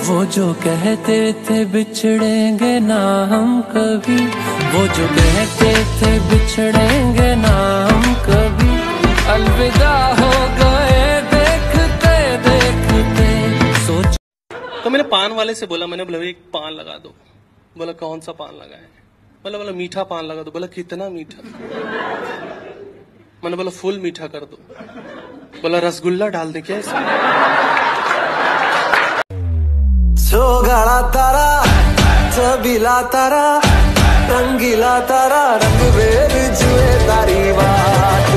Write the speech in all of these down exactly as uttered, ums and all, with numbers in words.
वो जो कहते थे बिछड़ेंगे ना हम कभी, वो जो कहते थे बिछड़ेंगे ना हम कभी, अलविदा हो गए देखते देखते। सोच तो मैंने पान वाले से बोला, मैंने बोला एक पान लगा दो। बोला कौन सा पान लगाए? बोला बोला मीठा पान लगा दो। बोला कितना मीठा? मैंने बोला फुल मीठा कर दो। बोला रसगुल्ला डाल दे क्या इसमें? सोगाड़ा तारा चबीला तारा रंगीला तारा रंग बेर जुए तारी बात।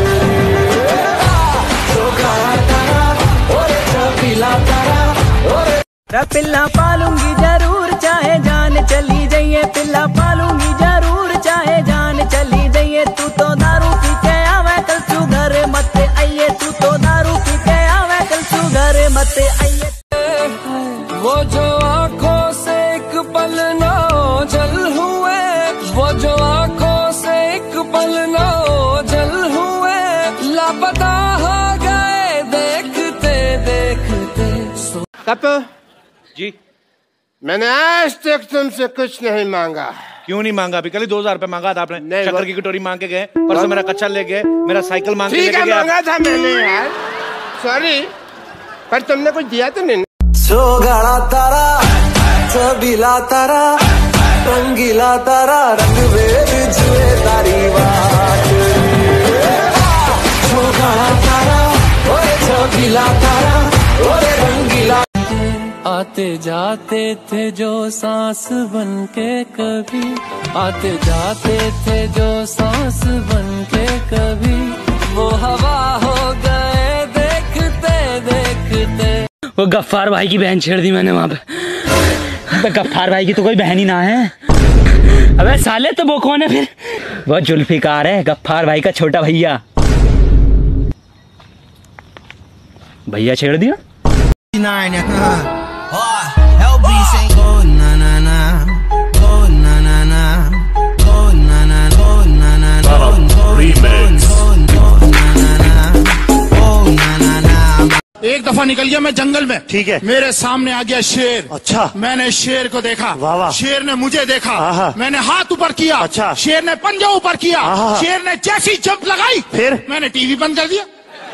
सोगाड़ा तारा और चबीला तारा और पिल्ला पालूंगी जरूर चाहे जान चली जाइए, पिल्ला पालूंगी जरूर चाहे जान चली जाइए। तू तो दारू पी के आवे कल तू घर मत आइए, तू तो दारू पी के आवे कल तू घर मत आइए। वो जो आंखों से एक पल ना ओझल हुए, वो जो आंखों से एक पल ना ओझल हुए, लापता हो गए देखते देखते। कपू जी मैंने आज तक तुमसे कुछ नहीं मांगा। क्यों नहीं मांगा? अभी कल ही दो हजार रुपए मांगा था आपने। नहीं, शक्कर की कटोरी मांग के गए, परसों मेरा कच्चा ले गए, मेरा साइकिल मांग के ठीक है गए। मांगा था मैंने यार, सॉरी, पर तुमने कुछ दिया तो नहीं। सोगाड़ा तारा चबीला तारा रंगीला तारा रंग बेर जुए तारी बात। सोगाड़ा तारा ओए चबीला तारा ओए रंगीला। आते जाते थे जो सांस बन के कभी, आते जाते थे जो सांस बन के कभी, वो हवा हो गए देखते देखते। वो गफ्फार भाई की बहन छेड़ दी मैंने वहाँ पे। तो गफ्फार भाई की तो कोई बहन ही ना है। अबे साले तो वो कौन है फिर? वो जुल्फिकार है, गफ्फार भाई का छोटा भैया। भैया छेड़ दिया। एक दफा निकल गया मैं जंगल में, ठीक है, मेरे सामने आ गया शेर। अच्छा, मैंने शेर को देखा, वाह वाह, शेर ने मुझे देखा, आहा, मैंने मैंने हाथ ऊपर किया, अच्छा, शेर ने पंजा ऊपर किया, आहा, शेर ने जैसी जंप लगाई, फिर मैंने टीवी बंद कर दिया।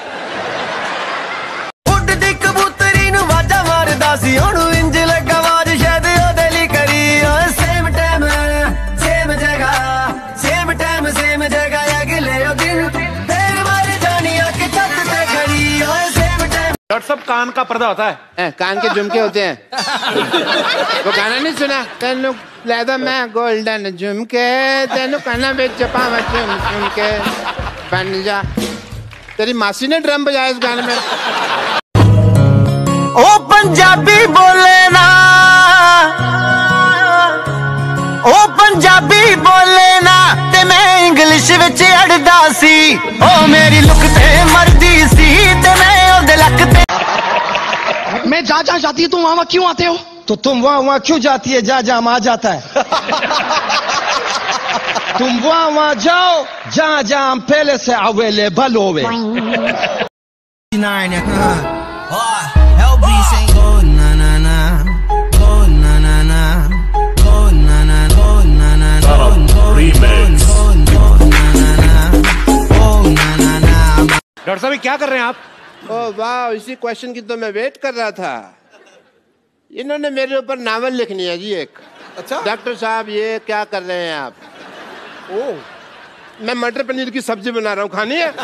उड़दी कबूतरी नु वाजा मारदा सी ओनु इंज लगा आवाज शायद ओदे लई करी। सेम टाइम सेम जगह सेम टाइम सेम जगह अगले दिन देर मार जानिया के छत पे खड़ी। सेम टाइम डॉक्टर साहब कान का पर्दा होता है। ए, कान के झुमके होते हैं। वो गाना नहीं सुना? तेनू लैदा मैं गोल्डन झुमके तेनू काना बेच पावा झुम झुमके बन जा। तेरी मासी ने ड्रम बजाया इस गाने में। ओ पंजाबी बोले ना, ओ पंजाबी बोले ना ते मैं इंग्लिश विच अड़दा सी। ओ मेरी लुक ते मरदी सी ते मैं ओदे लक ते। मैं जा जा जाती है, तुम वहाँ क्यों आते हो? तो तुम वहाँ वहाँ क्यों जाती है? जा जा आ जाता है। तुम वहाँ वहाँ जाओ जहाँ जहाँ हम पहले से अवेलेबल होवे। डॉक्टर साहब क्या कर रहे हैं आप? ओ वाह, इसी क्वेश्चन की तो मैं वेट कर रहा था। इन्होंने मेरे ऊपर नावल लिखनी है जी एक। अच्छा डॉक्टर साहब ये क्या कर रहे हैं आप? ओ मैं मटर पनीर की सब्जी बना रहा हूँ, खानी है?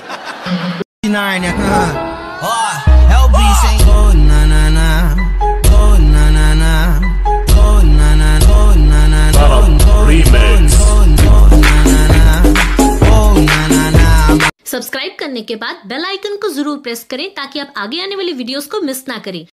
सब्सक्राइब करने के बाद बेल आइकन को जरूर प्रेस करें ताकि आप आगे आने वाली वीडियोस को मिस ना करें।